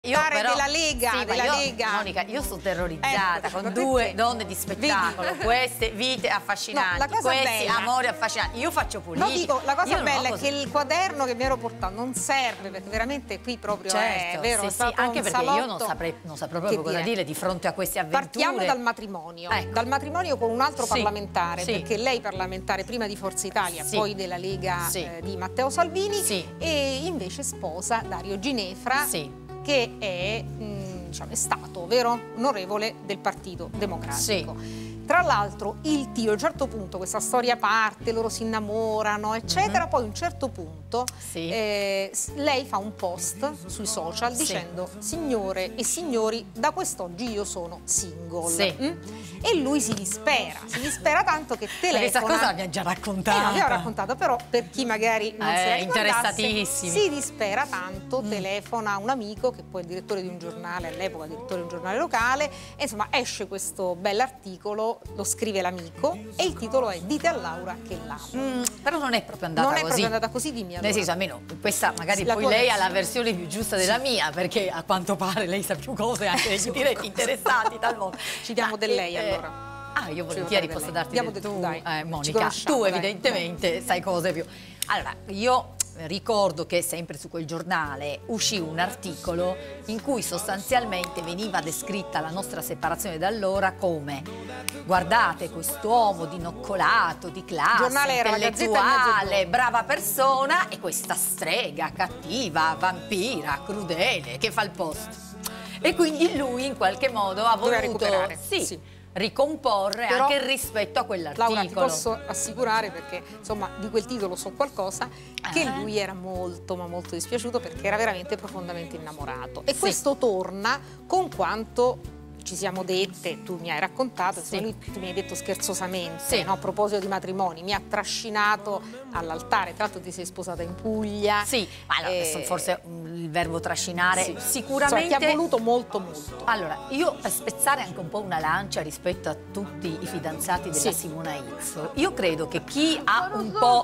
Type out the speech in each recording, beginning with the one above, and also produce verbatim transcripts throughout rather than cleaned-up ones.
Io però, della Lega, sì, della io, Lega. Monica, io sono terrorizzata ecco, con due perché? donne di spettacolo, Vedi? queste vite affascinanti, No, la cosa questi bella, amori affascinanti. Io faccio politica. No, dico, la cosa io bella è così. che il quaderno che mi ero portato non serve, perché veramente qui proprio certo, è vero, sì, è sì, stato anche un perché salotto. io non saprei, non saprei proprio cosa dire? dire di fronte a queste avventure. Partiamo dal matrimonio, ecco. dal matrimonio con un altro sì, parlamentare, sì. perché lei parlamentare prima di Forza Italia, sì. poi della Lega sì. eh, di Matteo Salvini, sì. e invece sposa Dario Ginefra, sì. che è, mh, diciamo, è stato, vero, onorevole del Partito Democratico. Sì. Tra l'altro il tiro, a un certo punto questa storia parte, loro si innamorano, eccetera, mm-hmm. Poi a un certo punto sì. eh, lei fa un post sui social sì. dicendo: signore e signori, da quest'oggi io sono single. Sì. Mm? E lui si dispera, si dispera tanto che telefona. Questa cosa l'abbiamo già raccontata. Eh, l'abbiamo raccontata, però per chi magari non eh, se la interessatissimi. si dispera tanto, mm. telefona a un amico che poi è il direttore di un giornale, all'epoca direttore di un giornale locale, e insomma esce questo bell'articolo, lo scrive l'amico e il titolo è "Dite a Laura che l'amo". Mm, però non è proprio andata non così. Non è proprio andata così, dimmi allora. Nel senso, almeno questa magari la poi lei versione. ha la versione più giusta della sì. mia, perché a quanto pare lei sa più cose anche degli diretti interessati talvolta. Ci diamo del lei eh, allora. Ah, io volentieri posso lei. darti Diamo del tu, tu, dai. eh, Monica. Tu dai. evidentemente dai. sai cose più. Allora, io ricordo che sempre su quel giornale uscì un articolo in cui sostanzialmente veniva descritta la nostra separazione da allora come: guardate quest'uomo dinoccolato, di classe, intellettuale, brava persona, e questa strega, cattiva, vampira, crudele, che fa il post. E quindi lui in qualche modo ha voluto sì, sì. ricomporre però, anche il rispetto a quell'articolo. Laura, ti posso assicurare, perché insomma di quel titolo so qualcosa, che ah. lui era molto ma molto dispiaciuto, perché era veramente profondamente innamorato. E sì. questo torna con quanto ci siamo dette, tu mi hai raccontato, sì. lui, tu mi hai detto scherzosamente, sì. no, a proposito di matrimoni, mi ha trascinato all'altare, tra l'altro ti sei sposata in Puglia. Sì, ma allora, e... adesso forse il verbo trascinare sì. sicuramente... Insomma, ti ha voluto molto molto. Allora, io per spezzare anche un po' una lancia rispetto a tutti i fidanzati della sì. Simona Izzo, io credo che chi ha un po'...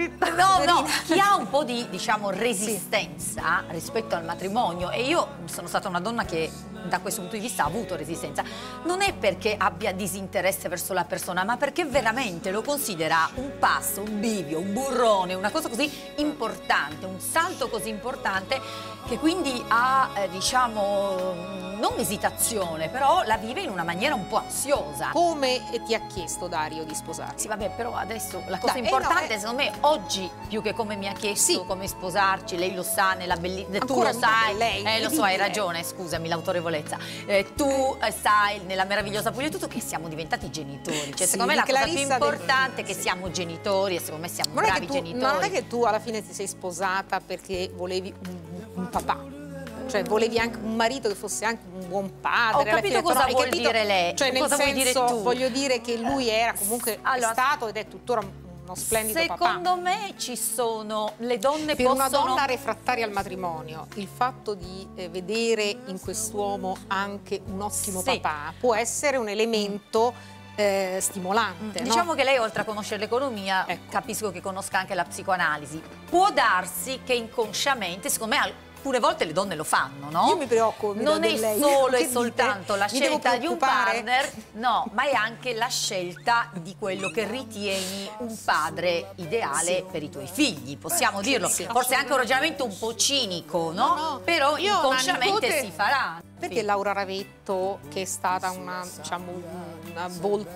No, no, chi ha un po' di, diciamo, resistenza sì. rispetto al matrimonio, e io sono stata una donna che da questo punto di vista ha avuto resistenza, non è perché abbia disinteresse verso la persona, ma perché veramente lo considera un passo, un bivio, un burrone, una cosa così importante, un salto così importante, che quindi ha, eh, diciamo, non esitazione, però la vive in una maniera un po' ansiosa. Come ti ha chiesto Dario di sposarsi? Sì, vabbè, però adesso la cosa Dai, importante, eh no, eh... secondo me, oggi, più che come mi ha chiesto sì. come sposarci, lei lo sa, nella bellissima... Tu Ancora lo sai, lei, eh, lo so, hai ragione, scusami, l'autorevolezza. Eh, tu eh, sai, nella meravigliosa Puglia, tutto, che siamo diventati genitori. Cioè, sì, secondo me la cosa più importante è che sì. siamo genitori, e secondo me siamo non bravi tu, genitori. Ma non è che tu alla fine ti sei sposata perché volevi un, un papà. Cioè volevi anche un marito che fosse anche un buon padre. Ho capito fine, cosa però, vuol capito? dire lei. Cioè nel cosa senso, vuoi dire tu? voglio dire che lui era comunque allora, è stato ed è tuttora uno splendido secondo papà. Secondo me ci sono le donne per possono... una donna refrattaria al matrimonio, il fatto di eh, vedere in quest'uomo anche un ottimo sì. papà può essere un elemento Eh, stimolante. Mm. Diciamo no? che lei, oltre a conoscere l'economia, ecco. capisco che conosca anche la psicoanalisi. Può darsi che inconsciamente, secondo me alcune volte le donne lo fanno, no? Io mi preoccupo. Mi non è lei. solo che e soltanto dite? la mi scelta di un partner, no, ma è anche la scelta di quello che ritieni un padre ideale sì. per i tuoi figli, possiamo Beh, dirlo. Sì, forse è anche un ragionamento un po' cinico, no? no, no. Però io inconsciamente nipote... si farà. Perché sì. Laura Ravetto, che è stata una, diciamo, una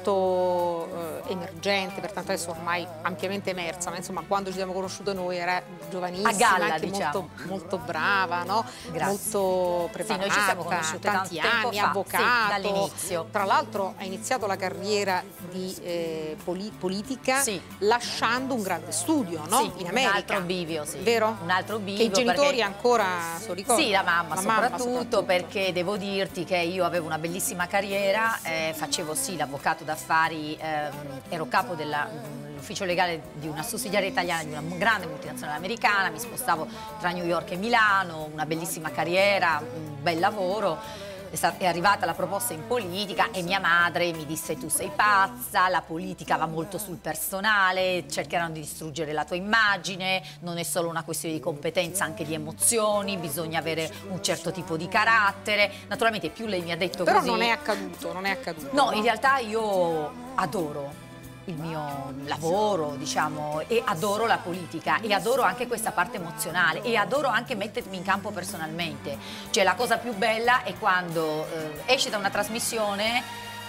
volto eh, emergente, pertanto adesso ormai ampiamente emersa, ma insomma quando ci siamo conosciute noi era giovanissima, a galla, anche diciamo. molto, molto brava, no? molto preparata, sì, noi ci siamo conosciute tanti anni, fa, avvocato, sì, dall'inizio. Tra l'altro ha iniziato la carriera di eh, poli politica sì. lasciando un grande studio, no? Sì, in America. Un altro bivio, sì. Vero? Un altro bivio. Che i genitori perché... ancora se lo ricordano. Sì, la mamma, la soprattutto, mamma soprattutto, perché devo dirti che io avevo una bellissima carriera, eh, facevo sì l'avvocato d'affari, ehm, ero capo dell'ufficio legale di una sussidiaria italiana di una grande multinazionale americana, mi spostavo tra New York e Milano, una bellissima carriera, un bel lavoro. è, stata, è arrivata la proposta in politica e mia madre mi disse tu sei pazza, la politica va molto sul personale, cercheranno di distruggere la tua immagine, non è solo una questione di competenza, anche di emozioni, bisogna avere un certo tipo di carattere. Naturalmente più lei mi ha detto però così... Però non è accaduto, non è accaduto. No, in realtà io adoro il mio lavoro, diciamo, e adoro la politica e adoro anche questa parte emozionale e adoro anche mettermi in campo personalmente. Cioè la cosa più bella è quando eh, esce da una trasmissione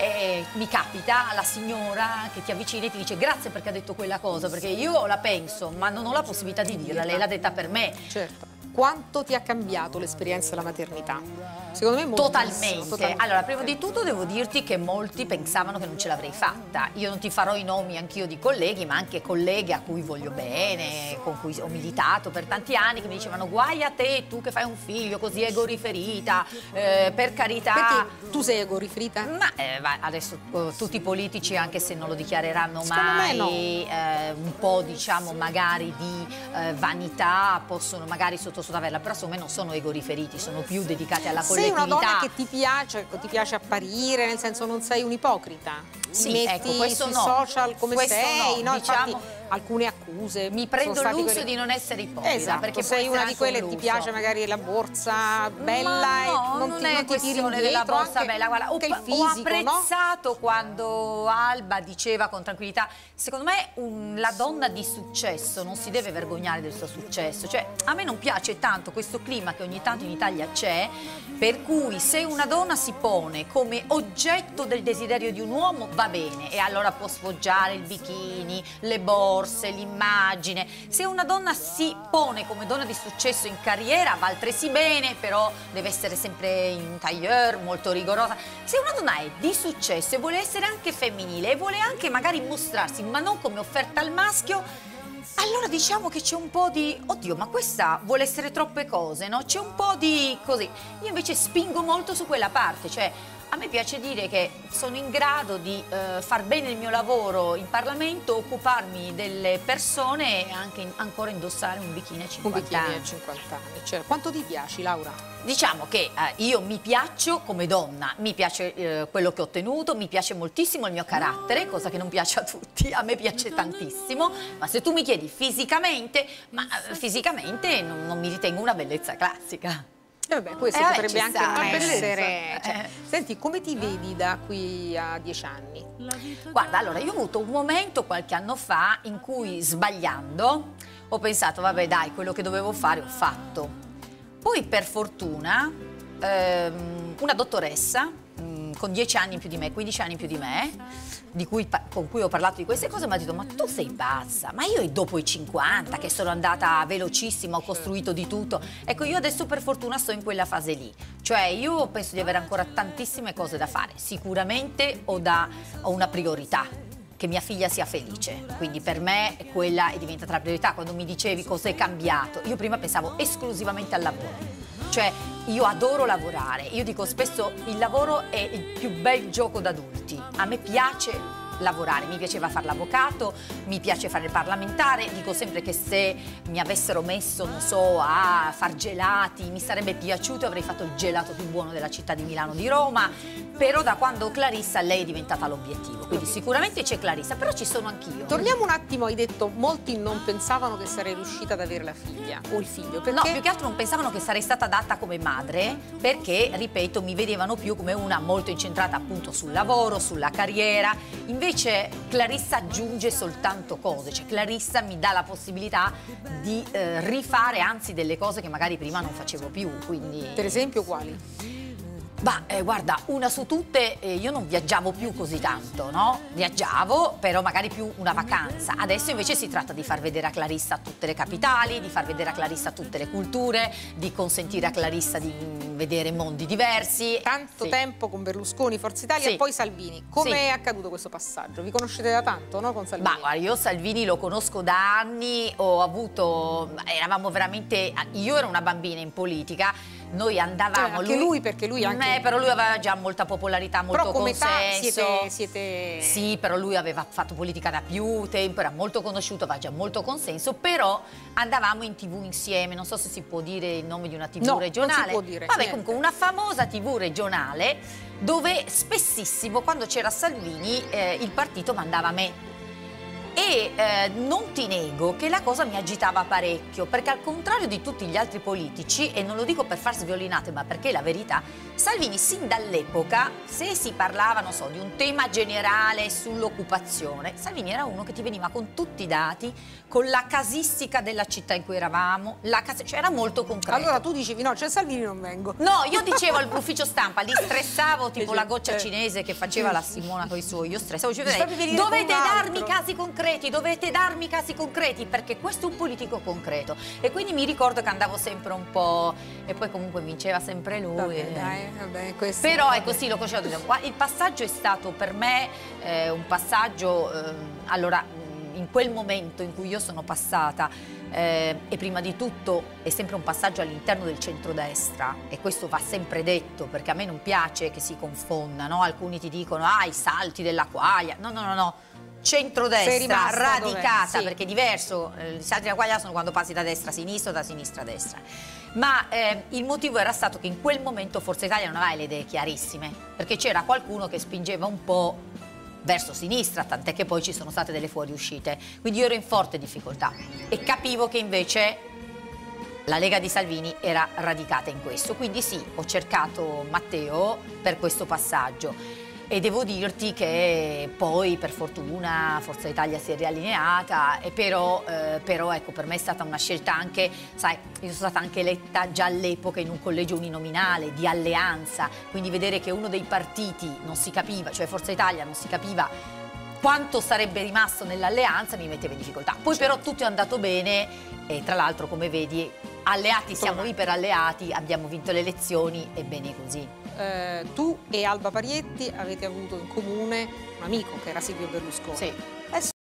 e mi capita la signora che ti avvicina e ti dice grazie perché ha detto quella cosa, perché io la penso ma non ho la possibilità di dirla, lei l'ha detta per me. Certo. Quanto ti ha cambiato l'esperienza della maternità? Secondo me molto. Totalmente. Totalmente. Allora, prima di tutto devo dirti che molti pensavano che non ce l'avrei fatta. Io non ti farò i nomi anch'io di colleghi, ma anche colleghe a cui voglio bene, con cui ho militato per tanti anni, che mi dicevano guai a te, tu che fai un figlio così egoriferita, eh, per carità. Perché tu sei egoriferita? Ma eh, adesso eh, tutti i politici, anche se non lo dichiareranno Secondo mai, me no. eh, un po' diciamo magari di eh, vanità possono magari sotto averla, però secondo me non sono egoriferiti, sono più dedicati alla collettività. Sei una donna che ti piace, ti piace apparire, nel senso non sei un'ipocrita. Sì, metti ecco, questo sui no. social come questo sei, no, no? diciamo, Infatti, alcune accuse. Mi prendo il lusso quelli... di non essere ipocrita, esatto, perché sei una di quelle che ti piace magari la borsa bella Ma no, e non, non ti, è non ti tiri questione indietro, della borsa anche, bella, guarda, ho, anche il fisico, ho apprezzato no? quando Alba diceva con tranquillità, secondo me un, la donna di successo non si deve vergognare del suo successo, cioè a me non piace tanto questo clima che ogni tanto in Italia c'è, per cui se una donna si pone come oggetto del desiderio di un uomo va bene e allora può sfoggiare il bikini, le borse, l'immagine. Se una donna si pone come donna di successo in carriera va altresì bene, però deve essere sempre in tailleur, molto rigorosa. Se una donna è di successo e vuole essere anche femminile e vuole anche magari mostrarsi, ma non come offerta al maschio, allora diciamo che c'è un po' di oddio, ma questa vuole essere troppe cose, no? C'è un po' di così. Io invece spingo molto su quella parte, cioè a me piace dire che sono in grado di eh, far bene il mio lavoro in Parlamento, occuparmi delle persone e anche in, ancora indossare un bikini a cinquanta un bikini anni. a cinquanta anni. Cioè, quanto ti piaci, Laura? Diciamo che eh, io mi piaccio come donna, mi piace eh, quello che ho ottenuto, mi piace moltissimo il mio carattere, cosa che non piace a tutti, a me piace tantissimo, ma se tu mi chiedi fisicamente, ma eh, fisicamente non, non mi ritengo una bellezza classica. E vabbè, questo Eh, potrebbe anche sta, non eh, essere... Cioè, eh. Senti, come ti vedi da qui a dieci anni? Guarda, allora io ho avuto un momento qualche anno fa in cui sbagliando ho pensato vabbè dai, quello che dovevo fare ho fatto. Poi per fortuna ehm, una dottoressa mh, con dieci anni in più di me, quindici anni in più di me, di cui, con cui ho parlato di queste cose, mi ha detto ma tu sei pazza, ma io dopo i cinquanta che sono andata velocissima, ho costruito di tutto, ecco io adesso per fortuna sto in quella fase lì, cioè io penso di avere ancora tantissime cose da fare, sicuramente ho, da, ho una priorità, che mia figlia sia felice, quindi per me quella è diventata la priorità. Quando mi dicevi cosa è cambiato, io prima pensavo esclusivamente al lavoro, cioè io adoro lavorare, io dico spesso il lavoro è il più bel gioco d'adulti, a me piace lavorare, mi piaceva fare l'avvocato, mi piace fare il parlamentare, dico sempre che se mi avessero messo, non so, a far gelati, mi sarebbe piaciuto, avrei fatto il gelato più buono della città di Milano, di Roma, però da quando Clarissa lei è diventata l'obiettivo, quindi sicuramente c'è Clarissa, però ci sono anch'io. Torniamo un attimo, hai detto molti non pensavano che sarei riuscita ad avere la figlia o il figlio, perché? No, più che altro non pensavano che sarei stata adatta come madre, perché, ripeto, mi vedevano più come una molto incentrata appunto sul lavoro, sulla carriera, invece Invece Clarissa aggiunge soltanto cose, cioè Clarissa mi dà la possibilità di eh, rifare anzi delle cose che magari prima non facevo più, quindi... Per esempio quali? Bah, eh, guarda, una su tutte, eh, io non viaggiavo più così tanto, no? Viaggiavo, però magari più una vacanza. Adesso invece si tratta di far vedere a Clarissa tutte le capitali, di far vedere a Clarissa tutte le culture, di consentire a Clarissa di mh, vedere mondi diversi. Tanto sì. tempo con Berlusconi, Forza Italia, sì. e poi Salvini. Come sì. è accaduto questo passaggio? Vi conoscete da tanto, no? Con Salvini? Bah, guarda, io Salvini lo conosco da anni, ho avuto, eravamo veramente, io ero una bambina in politica, noi andavamo... Eh, anche lui, lui perché lui anche... Eh, però lui aveva già molta popolarità, molto però come consenso. Siete, siete... Sì, però lui aveva fatto politica da più tempo, era molto conosciuto, aveva già molto consenso, però andavamo in tv insieme, non so se si può dire il nome di una tv no, regionale. Non si può dire. Vabbè, niente. comunque una famosa tv regionale dove spessissimo quando c'era Salvini eh, il partito mandava me. E eh, non ti nego che la cosa mi agitava parecchio, perché al contrario di tutti gli altri politici, e non lo dico per far sviolinate, ma perché è la verità, Salvini sin dall'epoca, se si parlava, non so, di un tema generale sull'occupazione, Salvini era uno che ti veniva con tutti i dati, con la casistica della città in cui eravamo, la cas- cioè era molto concreto. Allora tu dicevi, no, c'è Salvini, non vengo. No, io dicevo all'ufficio stampa, li stressavo tipo la goccia cinese che faceva la Simona con i suoi, io stressavo, dicevo, dovete darmi casi concreti, dovete darmi casi concreti, perché questo è un politico concreto. E quindi mi ricordo che andavo sempre un po', e poi comunque vinceva sempre lui. Vabbè, e... dai, vabbè, questo, Però vabbè. è così, lo conoscevo. Il passaggio è stato per me eh, un passaggio, eh, allora, in quel momento in cui io sono passata, eh, e prima di tutto è sempre un passaggio all'interno del centrodestra, e questo va sempre detto perché a me non piace che si confondano, no? Alcuni ti dicono ah i salti della quaglia, no no no no, centrodestra radicata, sì. Perché è diverso, eh, i salti della quaglia sono quando passi da destra a sinistra o da sinistra a destra, ma eh, il motivo era stato che in quel momento Forza Italia non aveva le idee chiarissime, perché c'era qualcuno che spingeva un po' verso sinistra, tant'è che poi ci sono state delle fuoriuscite, quindi io ero in forte difficoltà e capivo che invece la Lega di Salvini era radicata in questo, quindi sì, ho cercato Matteo per questo passaggio e devo dirti che poi per fortuna Forza Italia si è riallineata, e però, eh, però ecco, per me è stata una scelta anche, sai, io sono stata anche eletta già all'epoca in un collegio uninominale di alleanza, quindi vedere che uno dei partiti non si capiva, cioè Forza Italia non si capiva quanto sarebbe rimasto nell'alleanza mi metteva in difficoltà. Poi però tutto è andato bene e tra l'altro come vedi alleati siamo iper alleati, abbiamo vinto le elezioni e bene così. Eh, tu e Alba Parietti avete avuto in comune un amico che era Silvio Berlusconi. Sì.